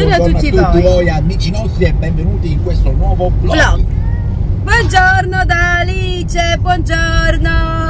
Buongiorno a tutti voi amici nostri e benvenuti in questo nuovo vlog. Buongiorno da Alice, buongiorno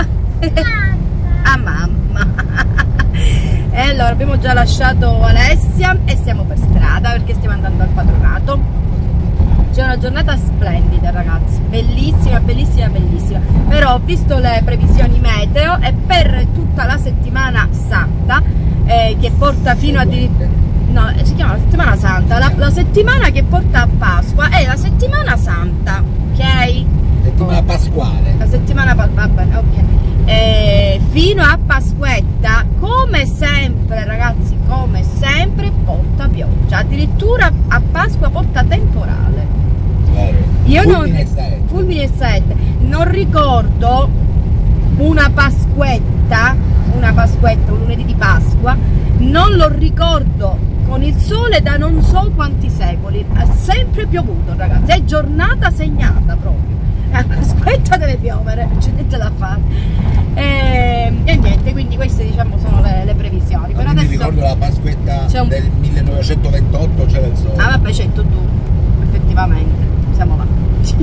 a mamma. E allora abbiamo già lasciato Alessia e siamo per strada perché stiamo andando al patronato. C'è una giornata splendida ragazzi, bellissima, bellissima, bellissima. Però ho visto le previsioni meteo e per tutta la settimana santa che porta fino addirittura... No, si chiama la settimana santa, la settimana che porta a Pasqua è la settimana santa, ok? Settimana pasquale. La settimana va bene, ok. Fino a Pasquetta, come sempre ragazzi, come sempre porta pioggia, addirittura a Pasqua porta temporale. Io fulmine e saette. Non ricordo una Pasquetta, un lunedì di Pasqua, non lo ricordo con il sole da non so quanti secoli. Ha sempre piovuto ragazzi, è giornata segnata proprio. A Pasquetta deve piovere, c'è niente da fare. E niente, quindi queste diciamo sono le previsioni. Per adesso mi ricordo la Pasquetta del 1928, c'era il sole. Ah vabbè, c'è tu, effettivamente, siamo là.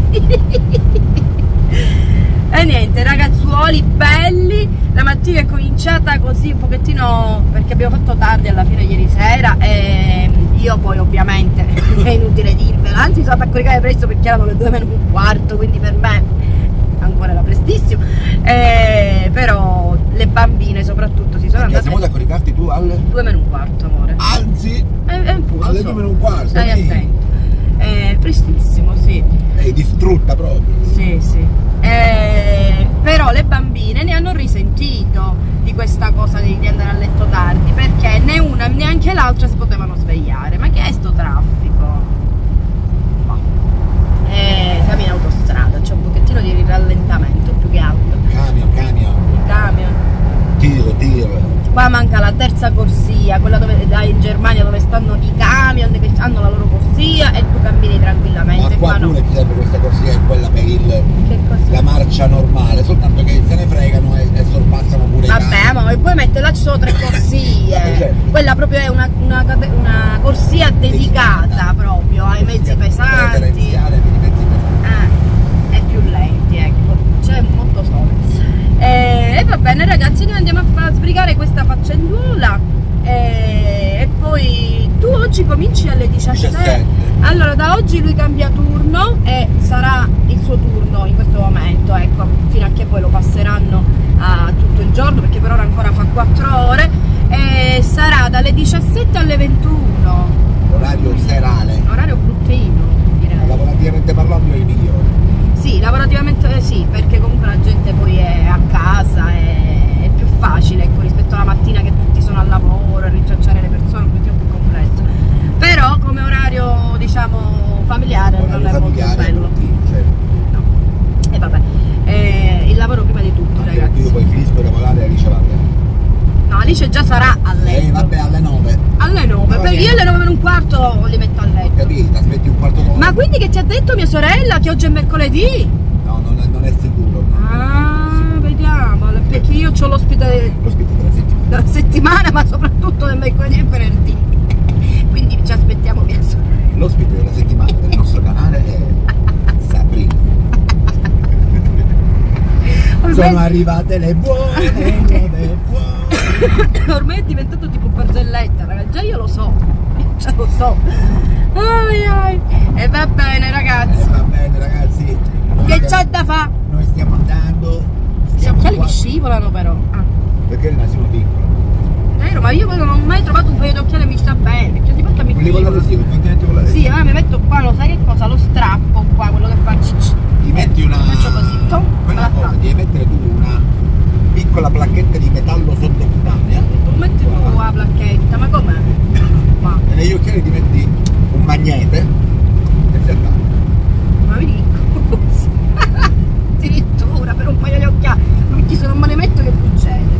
E niente ragazzuoli belli, la mattina è cominciata così un pochettino perché abbiamo fatto tardi alla fine ieri sera e io poi ovviamente è inutile dirvelo, anzi sono andata a coricare presto perché erano le 2:15, quindi per me ancora era prestissimo, però le bambine soprattutto si sono andate. Siamo da coricarti tu alle 2:15 amore, anzi alle 2:15, stai attento, prestissimo, sì, è distrutta proprio, sì. Però le bambine ne hanno risentito di questa cosa di andare a letto tardi perché né una né neanche l'altra si potevano svegliare. Ma che è sto traffico? No. Siamo in autostrada, c'è un pochettino di rallentamento più che altro. Camion. Tiro. Qua manca la terza corsia, quella dove in Germania dove stanno i camion che hanno la loro corsia e tu cammini tranquillamente. Ma qua pure ci serve questa corsia, è quella per la marcia normale, soltanto che se ne fregano e sorpassano pure i camion. Vabbè, ma poi mette là ci sono 3 corsie. Quella proprio è una corsia dedicata proprio ai mezzi pesanti. E più lenti, ecco, c'è molto sole. E va bene ragazzi, noi andiamo a sbrigare questa faccenduola e poi tu oggi cominci alle 17. Allora da oggi lui cambia turno e sarà il suo turno in questo momento, ecco, fino a che poi lo passeranno a tutto il giorno perché per ora ancora fa 4 ore e sarà dalle 17 alle 21. Orario serale. Orario bruttino direi. Lavorativamente parlando è il migliore. Sì, lavorativamente sì, perché comunque la gente poi è a casa, è più facile, ecco, rispetto alla mattina che tutti sono al lavoro, a rintracciare le persone, è più complesso. Però come orario, diciamo, familiare non è molto bello. No. E vabbè, il lavoro prima di tutto, ragazzi. Io poi finisco di lavorare e Alice va a letto. No, Alice già sarà a letto. Vabbè, alle 9. Alle 9, perché io alle 9:15 li metto a letto. Capito, aspetti un quarto d'ora. Ma quindi che ti ha detto mia sorella che oggi è mercoledì? No, non è sicuro. Ah, vediamo, perché io ho l'ospite della settimana, ma soprattutto del mercoledì e venerdì. Quindi ci aspettiamo mia sorella. L'ospite della settimana del nostro canale è Sabrina. Sono arrivate le buone, le buone. Ormai è diventato tipo barzelletta, ragazzi, già io lo so. E va bene ragazzi. Che c'è da fa? Noi stiamo andando. Gli occhiali mi scivolano però. Perché ne sono piccolo. Vero, ma io non ho mai trovato un paio di occhiali che mi sta bene. Perché di volta mi sì, ma mi metto qua, lo sai che cosa? Lo strappo qua, quello che fa ti metti una. Faccio così. Quella cosa, devi mettere tu una piccola placchetta di metallo sottocutanea. Tu metti tu la placchetta, ma com'è? E negli occhiali ti metti un magnete e si attacca. Ma mi dico addirittura per un paio di occhiali, perché se non me ne metto che succede?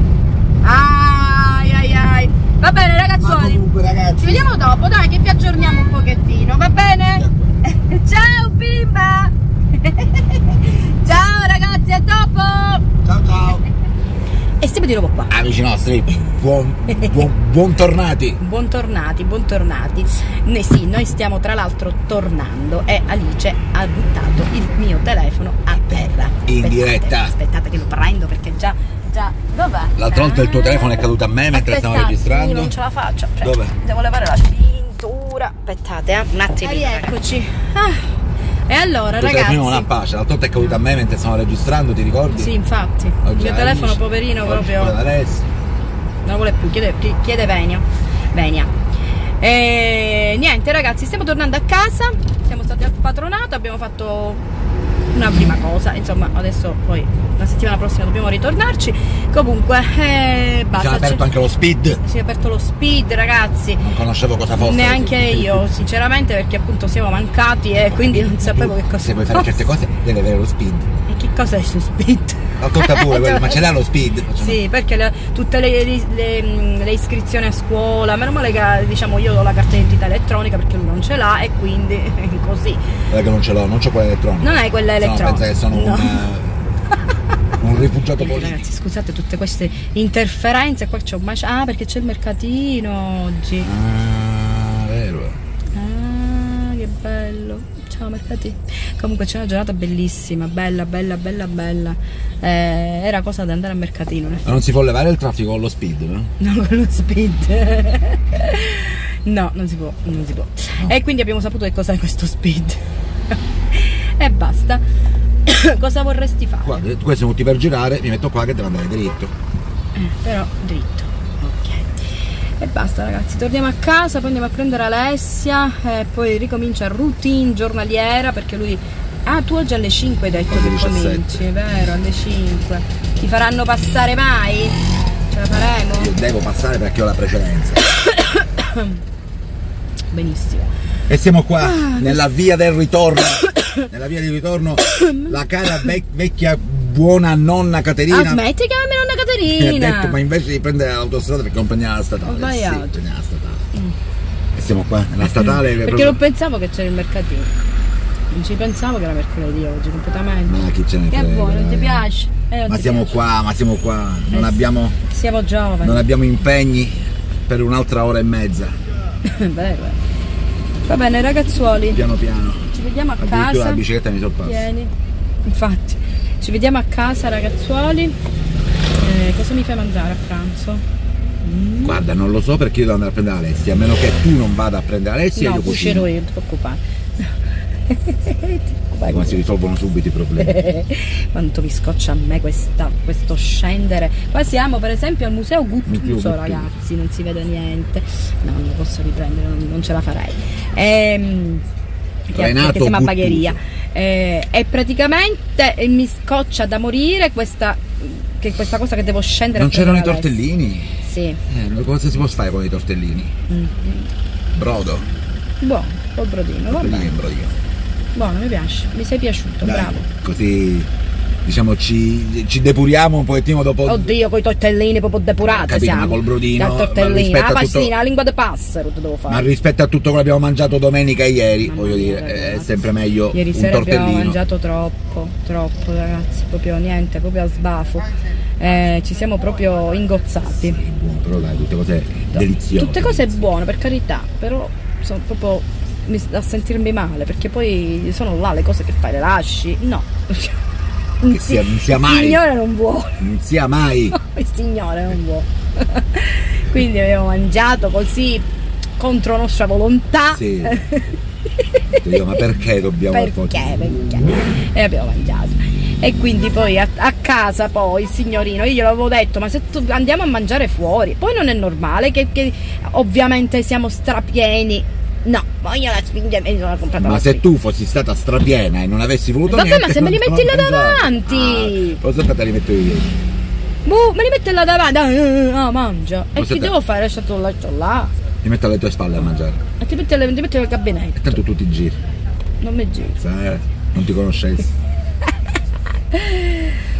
Ai. Va bene ragazzoni, ragazzi, ci vediamo dopo, dai, che vi aggiorniamo un pochettino, va bene? Ciao bimba. Ciao ragazzi. Eccomi di nuovo qua. Amici nostri, buontornati. Buontornati. Sì, noi stiamo tra l'altro tornando e Alice ha buttato il mio telefono a terra. In diretta. Aspettate che lo prendo perché già dov'è? L'altra volta il tuo telefono è caduto a me mentre stiamo registrando. Non ce la faccio. Dov'è? Devo levare la cintura. Aspettate, un attimo. Eccoci. E allora, ragazzi, prima una pace, l'altra volta è caduta a me mentre stiamo registrando, ti ricordi? Sì, infatti. Il mio telefono poverino proprio adesso non lo vuole più, chiede Venia. E niente ragazzi, stiamo tornando a casa, siamo stati al patronato, abbiamo fatto una prima cosa, insomma adesso poi la settimana prossima dobbiamo ritornarci. Comunque basta. Si è aperto anche lo speed. Si è aperto lo speed, ragazzi. Non conoscevo cosa fosse. Neanche io, sinceramente, perché appunto siamo mancati e quindi non sapevo che cosa. Se vuoi fare certe cose deve avere lo speed. E che cosa è su speed? La tocca pure quello, ma ce l'ha lo speed? Sì, perché tutte le iscrizioni a scuola, meno male che diciamo io ho la carta d'identità elettronica perché lui non ce l'ha e quindi così. Perché non ce l'ho, non c'ho quella elettronica. Non hai quella elettronica. Pensa che sono un rifugiato politico. Ragazzi, scusate tutte queste interferenze, qua c'è un perché c'è il mercatino oggi. Ah, vero. Ah, che bello. Ciao mercatino. Comunque c'è una giornata bellissima, bella. Era cosa da andare al mercatino. Ma non si può levare il traffico con lo speed, no? No, con lo speed. No, non si può. No. E quindi abbiamo saputo che cos'è questo speed. E basta. Cosa vorresti fare? Guarda, questi sono tutti per girare, mi metto qua che devo andare dritto. Però dritto. Ok. E basta ragazzi, torniamo a casa, poi andiamo a prendere Alessia e poi ricomincia routine giornaliera perché lui... Ah, tu oggi alle 5 hai detto che cominci, vero? Alle 5. Ti faranno passare mai? Ce la faremo? Io devo passare perché ho la precedenza. Benissimo. E siamo qua nella via del ritorno. Nella via di ritorno la cara vecchia buona nonna Caterina. Smetti che chiami nonna Caterina. Mi ha detto ma invece di prendere l'autostrada perché non prendiamo la statale. Ho sbagliato. Sì, prendiamo la statale. E siamo qua nella statale. Perché proprio... non pensavo che c'era il mercatino. Non ci pensavo che era mercoledì oggi completamente. Ma chi ce ne frega? Che buono, non ti piace? Ma siamo qua, non abbiamo. Siamo giovani. Non abbiamo impegni per un'altra ora e mezza. Vero. Va bene ragazzuoli. Piano. Ci vediamo a addirittura casa. La bicicletta mi sorpassa. Vieni. Infatti. Ci vediamo a casa ragazzuoli. Cosa mi fai mangiare a pranzo? Guarda, non lo so perché io devo andare a prendere Alessia. A meno che tu non vada a prendere Alessia, no, io cucino. Io, non ti preoccupare. Come si risolvono subito i problemi. Quanto mi scoccia a me questo scendere. Qua siamo per esempio al museo Guttuso, ragazzi, non si vede niente. No, non lo posso riprendere, non ce la farei. Perché siamo a Bagheria. E praticamente mi scoccia da morire questa cosa che devo scendere. Non c'erano i tortellini? Sì. Cosa si può fare con i tortellini? Brodo. Buono, col brodino, va bene. Buono, mi piace, mi sei piaciuto, dai, bravo. Così diciamo ci depuriamo un pochettino dopo. Oddio, con i tortellini proprio depurati. Capito, siamo. Ma col brodino. Dal tortellino, la pastina, la lingua di passero te devo fare. Ma rispetto a tutto quello che abbiamo mangiato domenica e ieri, voglio dire, è sempre meglio ieri un sera tortellino. Abbiamo mangiato troppo ragazzi, proprio niente, proprio a sbafo. Ci siamo proprio ingozzati. Buono, però dai, tutte cose deliziose. Tutte cose buone, per carità, però sono proprio a sentirmi male perché poi sono là le cose che fai, le lasci? No. Non sia mai. Il Signore non vuole. Non sia mai. No, il Signore non vuole. Quindi abbiamo mangiato così contro nostra volontà. Sì. Io, ma perché dobbiamo perché? E abbiamo mangiato. E quindi poi a casa poi il signorino, io glielo avevo detto, ma se andiamo a mangiare fuori, poi non è normale che ovviamente siamo strapieni. No, voglio la spinge e sono comprata. Ma se tu fossi stata strapiena e non avessi voluto niente. Vabbè, ma se me li metti là davanti. Cosa te li metto io? Boh, me li metti là davanti. Mangia. E che devo fare? Lasciato là. Ti metto alle tue spalle a mangiare. E ti metti nel gabinetto. E tanto tu ti giri. Non mi giri. Non ti conoscessi.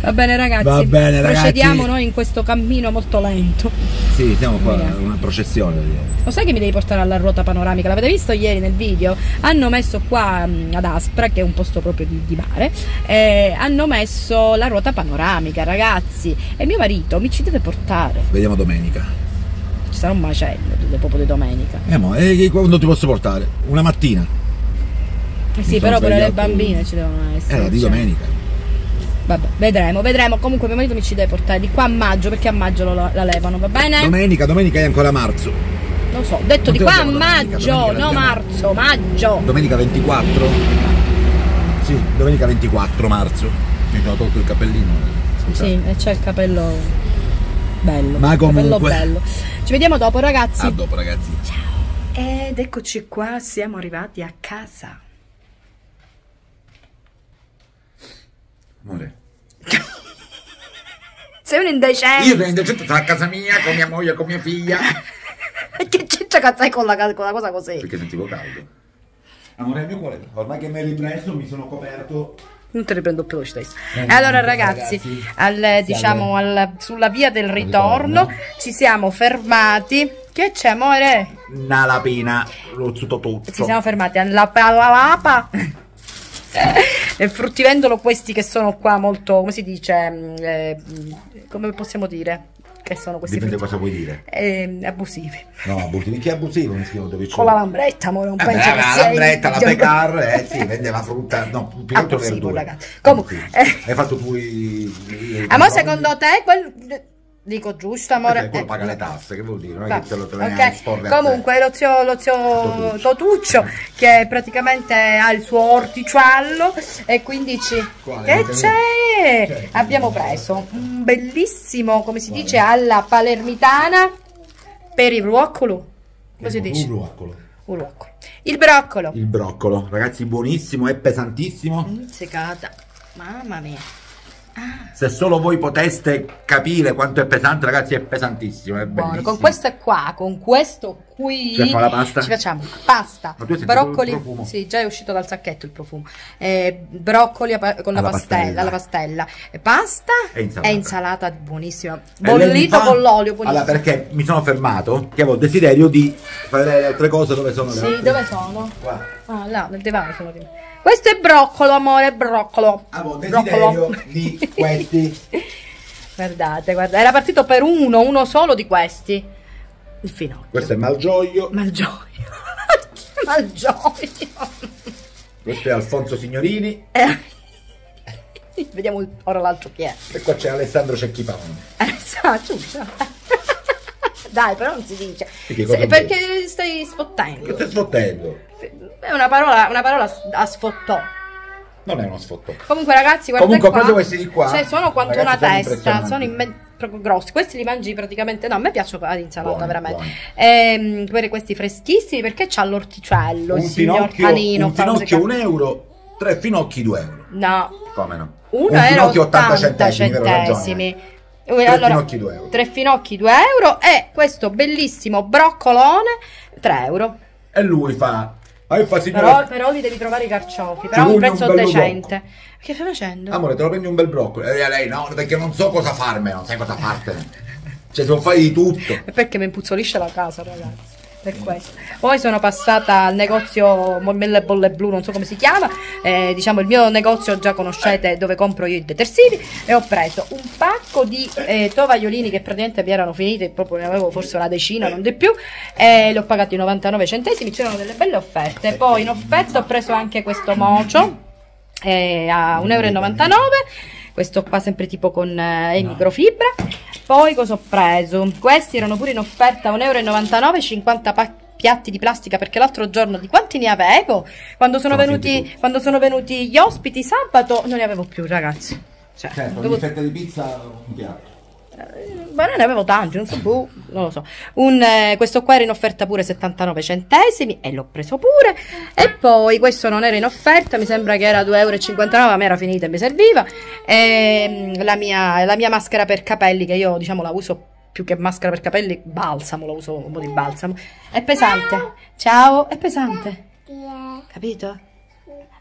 Va bene ragazzi, procediamo noi in questo cammino molto lento. Sì, siamo qua, una processione. Lo sai che mi devi portare alla ruota panoramica? L'avete visto ieri nel video? Hanno messo qua ad Aspra, che è un posto proprio di mare, hanno messo la ruota panoramica, ragazzi, e mio marito mi ci deve portare. Vediamo domenica. Ci sarà un macello dopo di domenica. Quando ti posso portare? Una mattina. Sì, però pure le bambine ci devono essere. Di domenica. Vabbè, vedremo. Comunque mio marito mi ci deve portare di qua a maggio, perché a maggio la levano, va bene? Domenica è ancora marzo. Lo so, ho detto di qua a maggio, no marzo, maggio. Domenica 24? Sì, domenica 24 marzo. Mi sono tolto il cappellino. Sì, e c'è il capello bello. Ma comunque. Bello. Ci vediamo dopo, ragazzi. A dopo, ragazzi. Ciao. Ed eccoci qua, siamo arrivati a casa. Amore. Sei un indecente. Io sono indecente, sono a casa mia con mia moglie, con mia figlia. Che ciccia cazzai con la cosa così? Perché sentivo caldo. Amore, il mio cuore, ormai che mi hai ripreso, mi sono coperto. Non te ne prendo più lo stesso. E allora ragazzi, sulla via del ritorno ci siamo fermati. Che c'è, amore? Una lapina, lo tutto. Ci siamo fermati alla Lapa. Nel fruttivendolo, questi che sono qua molto, come si dice, come possiamo dire? Che sono questi? Dipende cosa vuoi dire. Abusivi. No, abusivi. Che abusivo? Mi scrivo dove c'è. Con la lambretta, amore, non penso che la lambretta, la pecar, sì, vendeva frutta, no, più che altro verdura. Comunque, hai fatto tu ma secondo te dico giusto, amore? Quello paga le tasse, che vuol dire? Non è che te lo Comunque lo zio Totuccio, che praticamente ha il suo orticello, e quindi che c'è? Abbiamo preso un bellissimo, come si dice, alla palermitana per il ruoccolo. Come si dice? Il broccolo, ragazzi, buonissimo, è pesantissimo. Secata, mamma mia. Se solo voi poteste capire quanto è pesante, ragazzi, è pesantissimo, è bellissimo. Con questo qua, con questo qui ci facciamo pasta, broccoli, sì, già è uscito dal sacchetto il profumo, broccoli con la pastella, pasta e insalata buonissima, bollito con l'olio, buonissimo. Allora, perché mi sono fermato, che avevo desiderio di fare le altre cose. Dove sono? Sì, dove sono? Qua. Ah, là, nel divano sono lì. Questo è broccolo, amore, broccolo. Avevo desiderio di questi. Guardate, era partito per uno solo di questi. Il finocchio. Questo è Malgioglio. Malgioglio. Questo è Alfonso Signorini. Vediamo ora l'altro chi è. E qua c'è Alessandro Cecchipano. Dai, però non si dice. Perché stai sfottendo. Che stai sfottendo? È una parola a sfottò. Non è uno sfottò. Comunque ragazzi, guardate qua. Proprio questi di qua. Cioè, sono quanto una testa. Sono proprio grossi. Questi li mangi praticamente. No, a me piacciono l'insalata, veramente. Questi freschissimi, perché c'ha l'orticello. Il signor Panino. Un finocchio 1 euro, 3 finocchi 2 euro. No. Come no? Un finocchio 80 centesimi. Allora, 3 finocchi 2 euro e questo bellissimo broccolone 3 euro. E lui fa però li devi trovare i carciofi, però a un prezzo decente. Che stai facendo? Amore, te lo prendi un bel broccolo. E lei no, perché non so cosa farmene, non sai cosa fartene. Cioè, devo fare di tutto. E perché mi impuzzolisce la casa, ragazzi. Per questo. Poi sono passata al negozio Mille Bolle Blu, non so come si chiama, diciamo il mio negozio già conoscete, dove compro io i detersivi, e ho preso un pacco di tovagliolini che praticamente mi erano finiti, proprio ne avevo forse una decina, non di più, e li ho pagati 99 centesimi, c'erano delle belle offerte. Poi in offerta ho preso anche questo mocio a 1,99 euro, questo qua sempre tipo con microfibra. Poi cosa ho preso? Questi erano pure in offerta a 1,99 euro, 50 piatti di plastica, perché l'altro giorno di quanti ne avevo? Quando sono venuti gli ospiti sabato non ne avevo più, ragazzi. Cioè, ogni fetta di pizza un piatto. Ma ne avevo tanti, non lo so. Questo qua era in offerta pure 79 centesimi e l'ho preso pure. E poi questo non era in offerta, mi sembra che era 2,59 euro, ma mi era finita e mi serviva. La mia maschera per capelli, che io diciamo la uso più che maschera per capelli, balsamo, la uso un po' di balsamo. È pesante. Ciao, è pesante. Capito?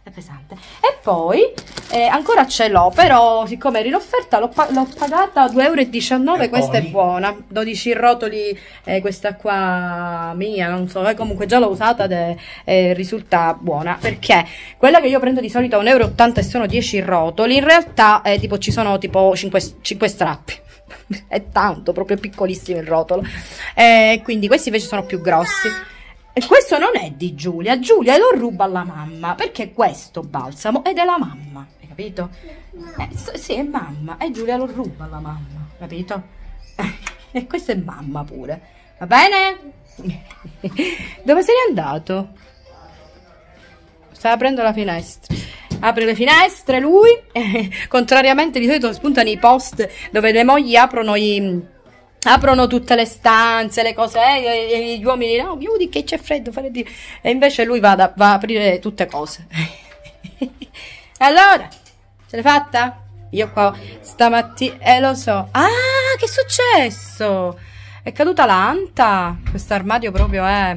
è pesante. E poi ancora ce l'ho, però siccome era in offerta l'ho pagata 2,19 €. Questa è buona, 12 rotoli, questa qua mia, non so, comunque già l'ho usata e risulta buona, perché quella che io prendo di solito a 1,80 € e sono 10 rotoli, in realtà tipo ci sono tipo 5 strappi. È tanto, proprio piccolissimo il rotolo, quindi questi invece sono più grossi. E questo non è di Giulia lo ruba alla mamma, perché questo balsamo è della mamma, hai capito? Sì, è mamma, e Giulia lo ruba alla mamma, capito? E questo è mamma pure, va bene? Dove sei andato? Sta aprendo la finestra. Apre le finestre lui, contrariamente di solito spuntano i post dove le mogli aprono tutte le stanze, le cose, e gli uomini no, chiudi che c'è freddo, e invece lui va a aprire tutte cose. Allora, ce l'hai fatta? Io qua stamattina, lo so. Ah, che è successo? È caduta l'anta, questo armadio proprio è...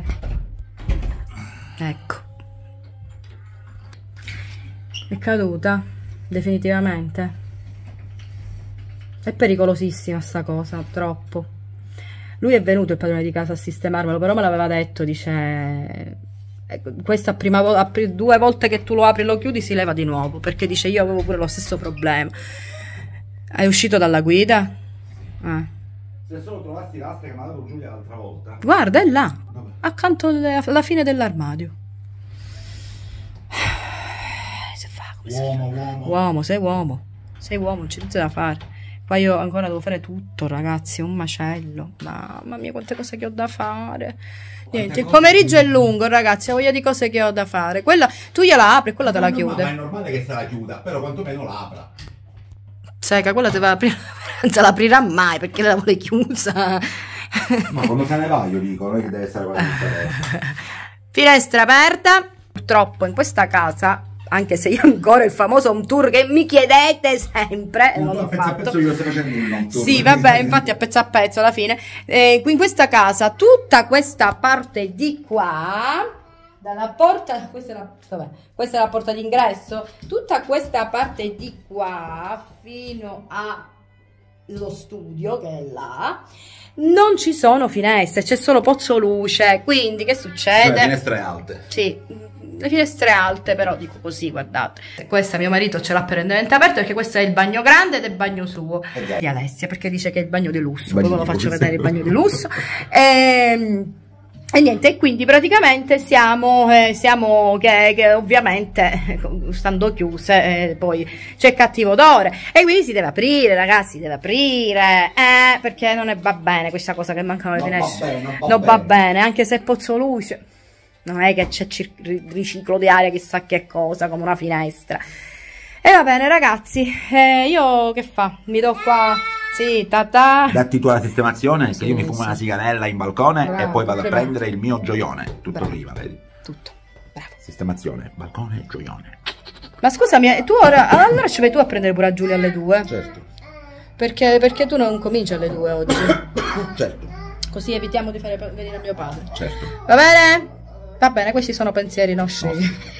Ecco. È caduta, definitivamente. È pericolosissima sta cosa, troppo. Lui è venuto, il padrone di casa, a sistemarmelo, però me l'aveva detto, dice... Questa prima 2 volte che tu lo apri e lo chiudi si leva di nuovo, perché dice io avevo pure lo stesso problema. È uscito dalla guida? Se solo trovassi l'asta che mi ha dato Giulia l'altra volta. Guarda, è là, accanto alla fine dell'armadio. Uomo, sei uomo, non c'è niente da fare. Poi io ancora devo fare tutto, ragazzi, è un macello. Mamma mia, quante cose che ho da fare. Niente, il pomeriggio è lungo, ragazzi, ho voglia di cose che ho da fare. Quella tu gliela apri e quella te la chiude. Ma è normale che se la chiuda, però quantomeno la apra. Sai che quella te va aprire, non se l'aprirà mai perché la vuole chiusa. Ma quando se ne va, io dico, non è che deve essere quella finestra aperta. Purtroppo in questa casa, anche se io ancora il famoso home tour che mi chiedete sempre, non l'ho fatto. A pezzo io sto facendo un home tour. Sì, vabbè, infatti a pezzo alla fine. Qui in questa casa, tutta questa parte di qua, dalla porta, questa è la porta d'ingresso, tutta questa parte di qua fino allo studio che è là, non ci sono finestre, c'è solo pozzo luce, quindi che succede? Cioè, finestre alte. Sì, le finestre alte, però dico così, guardate. Questa mio marito ce l'ha perennemente aperto perché questo è il bagno grande ed è il bagno suo di Alessia, perché dice che è il bagno di lusso, poi ve lo faccio vedere il bagno di lusso. E niente, quindi praticamente siamo che ovviamente stando chiuse poi c'è cattivo odore e quindi si deve aprire, ragazzi, si deve aprire, perché non va bene questa cosa che mancano le finestre, non va bene, anche se pozzo luce non è che c'è riciclo di aria chissà che cosa come una finestra. E va bene, ragazzi, io che fa? Mi do qua. Sì, datti tu la sistemazione, sì, che io mi fumo una sigarella in balcone. Bravo, e poi vado a prendere il mio gioione. Tutto prima, vedi? Tutto. Bravo. Sistemazione, balcone e gioione. Ma scusami, tu ora allora ci vai tu a prendere pure a Giulia alle 2? Certo. Perché tu non cominci alle 2 oggi? Certo. Così evitiamo di fare venire mio padre. Certo. Va bene? Va bene, questi sono pensieri nostri.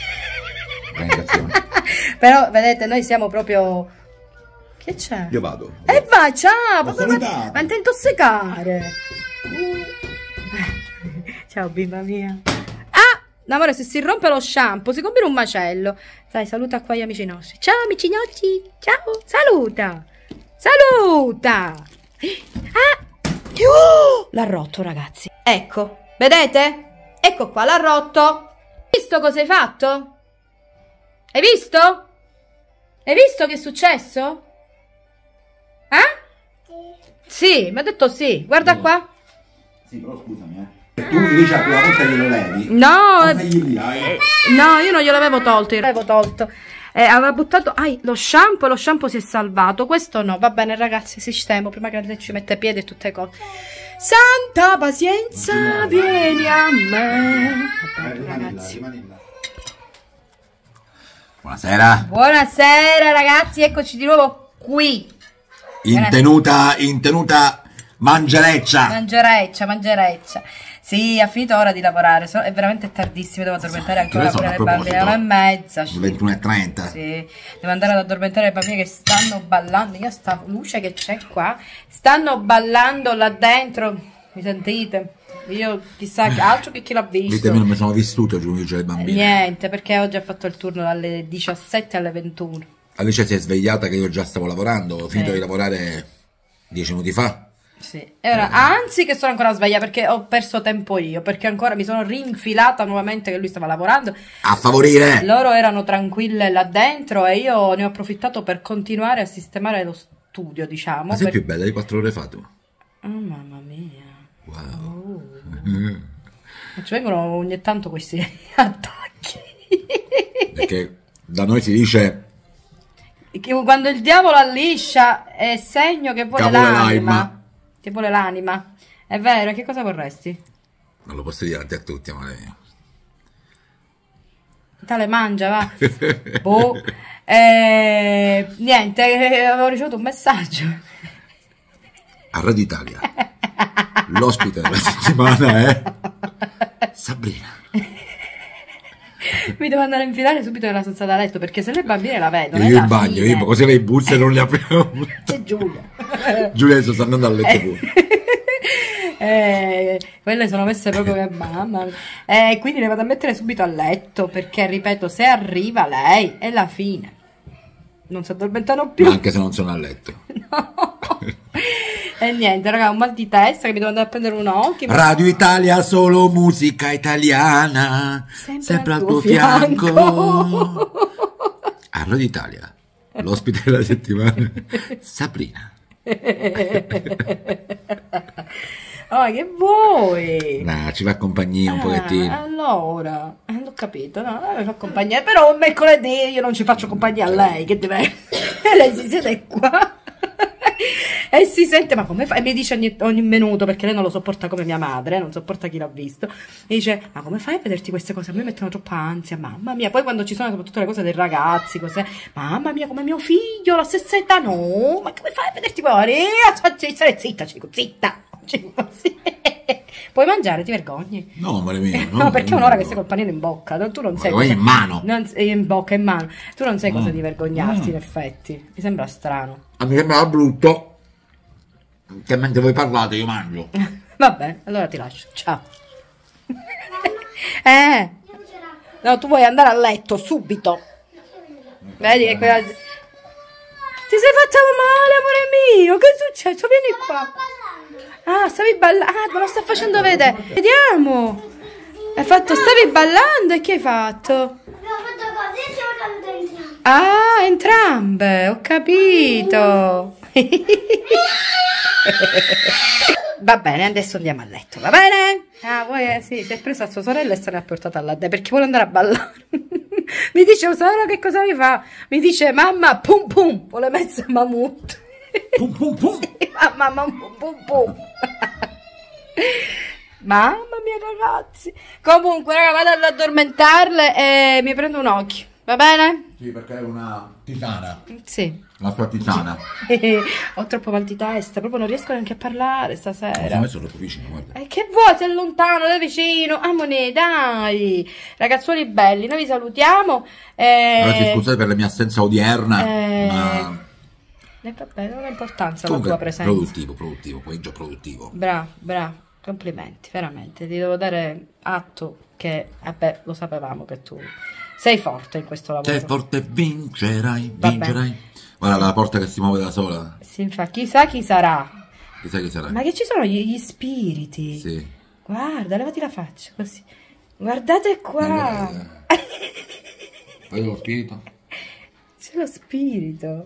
Però vedete, noi siamo proprio... Che c'è? Io vado. E vai, ciao! Ma ti intossicare! Ciao, bimba mia. Ah! Amore, se si rompe lo shampoo, si combina un macello. Dai, saluta qua gli amici nostri. Ciao, amici nostri! Ciao! Saluta! Saluta! L'ha rotto, ragazzi. Ecco, vedete? Ecco qua, l'ha rotto. Hai visto cosa hai fatto? Hai visto? Hai visto che è successo? Sì, mi ha detto sì, guarda qua. Sì, però scusami, tu mi dici la prima volta glielo levi? No, no, io non glielo avevo tolto, aveva buttato lo shampoo e lo shampoo si è salvato. Questo no, va bene ragazzi, sistemo prima che ci mette piedi e tutte cose. Santa pazienza, vieni a me. Ragazzi. Buonasera. Buonasera ragazzi, eccoci di nuovo qui. In tenuta mangereccia. Mangereccia. Sì, ha finito ora di lavorare, è veramente tardissimo, devo addormentare ancora pure le bambine, 1:30. 21:30. Sì, devo andare ad addormentare le bambine che stanno ballando, io sta luce che c'è qua, stanno ballando là dentro, mi sentite? Io chissà che altro che chi l'ha visto. Ditemi, non mi sono vissuto giù le bambine. Niente, perché oggi ha fatto il turno dalle 17 alle 21. Alice si è svegliata che io già stavo lavorando, ho finito di lavorare 10 minuti fa. Sì, e ora, anzi che sono ancora sveglia perché ho perso tempo io, perché ancora mi sono rinfilata nuovamente che lui stava lavorando. A favorire! Loro erano tranquille là dentro e io ne ho approfittato per continuare a sistemare lo studio, diciamo. Ma sei più bella di 4 ore fa tu? Oh mamma mia. Wow. Ci vengono ogni tanto questi attacchi. Perché da noi si dice... Che quando il diavolo alliscia è segno che vuole l'anima. Che vuole l'anima. È vero, che cosa vorresti? Non lo posso dire davanti a tutti, amore mio. Tale mangia, va. Boh. Niente, avevo ricevuto un messaggio. A Radio Italia. L'ospite della settimana è Sabrina. Mi devo andare a infilare subito nella stanza da letto perché se le bambine la vedono. Io in bagno, io così le busse non le apriamo. C'è Giulia. Giulia adesso sta andando a letto pure. Quelle sono messe proprio che mamma. Quindi le vado a mettere subito a letto perché, ripeto, se arriva lei è la fine. Non si addormentano più. Ma anche se non sono a letto. No. E niente, raga, un mal di testa che mi devo andare a prendere un occhio. Radio Italia, solo musica italiana. Sempre al tuo fianco. A Radio Italia, l'ospite della settimana, Sabrina. Oh, che vuoi? Nah, ci fa compagnia un pochettino. Allora, l'ho capito, no, mi fa compagnia, però mercoledì io non ci faccio compagnia a lei, che deve... lei si siede qua e si sente, ma come fa? E mi dice ogni minuto, perché lei non lo sopporta come mia madre, non sopporta chi l'ha visto, mi dice, ma come fai a vederti queste cose? A me mettono troppa ansia, mamma mia. Poi quando ci sono soprattutto le cose dei ragazzi, cos'è? Mamma mia, come mio figlio, la stessa età, no, ma come fai a vederti fuori? Stare zitta, Cico, zitta. Sì. Puoi mangiare, ti vergogni? No, amore mio. No, perché è un'ora che sei col panino in bocca. Tu non sai. In mano. In bocca, in mano. Tu non sai cosa di vergognarti, in effetti. Mi sembra strano. A me sembra brutto che mentre voi parlate io mangio. Vabbè, allora ti lascio. Ciao. No, tu vuoi andare a letto subito. Vedi che quella... Ti sei fatta male, amore mio? Che è successo? Vieni qua. Ah, stavi ballando. Ah, me lo sta facendo vedere. Vediamo. Hai fatto, stavi ballando e che hai fatto? Abbiamo fatto così e siamo cadute entrambe. Ah, entrambe, ho capito. Va bene, adesso andiamo a letto, va bene? Ah, voi sì, si è presa a sua sorella e se l'ha portata là perché vuole andare a ballare. Mi dice, Sara, che cosa mi fa? Mi dice, mamma, pum pum, vuole mezzo mammut. Pum pum pum. Sì, mamma, pum pum pum. Mamma mia, ragazzi. Comunque, raga, vado ad addormentarle e mi prendo un occhio, va bene? Sì, perché è una tisana. Sì. La sua tisana. Ho troppo mal di testa, proprio non riesco neanche a parlare stasera. Mi sono messo troppo vicino, guarda. Che vuoi? Sei lontano, da vicino. Amore, dai. Ragazzuoli belli, noi vi salutiamo. Ragazzi, scusate per la mia assenza odierna, ma... vabbè, non ha importanza comunque, la tua presenza. produttivo, pomeriggio produttivo. Bravo, complimenti, veramente. Ti devo dare atto che, vabbè, lo sapevamo che tu sei forte in questo lavoro. Sei forte, vincerai. Guarda la porta che si muove da sola. Sì, infatti, chissà chi sarà. Chissà chi sarà. Ma che ci sono gli spiriti? Sì. Guarda, levati la faccia, così. Guardate qua. Vedi lo spirito? C'è lo spirito.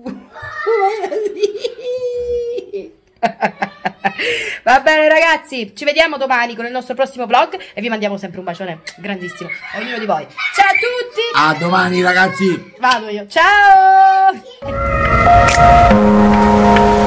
Va bene ragazzi, ci vediamo domani con il nostro prossimo vlog e vi mandiamo sempre un bacione grandissimo a ognuno di voi. Ciao a tutti. A domani ragazzi. Vado io. Ciao.